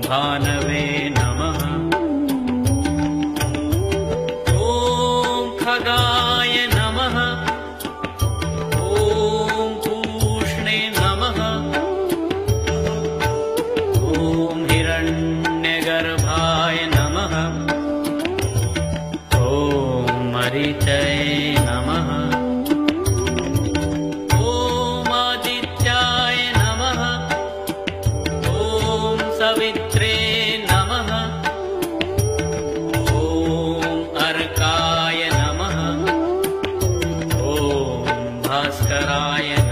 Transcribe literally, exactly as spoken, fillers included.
भानवे नमः। ॐ खगाय नमः। ॐ पूष्णे नमः। ॐ हिरण्यगर्भाय नमः। ॐ मरीचये नमः। ॐ आदित्याय नमः। ॐ सवित्रे नमः। ॐ अर्काय नमः। ॐ भास्कराय